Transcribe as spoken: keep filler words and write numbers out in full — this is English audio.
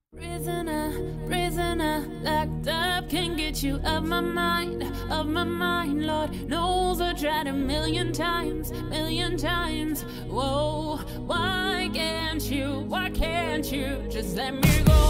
Prisoner, prisoner, locked up, can't get you of my mind, of my mind. Lord knows I tried a million times, million times. Whoa, why can't you, why can't you just let me go?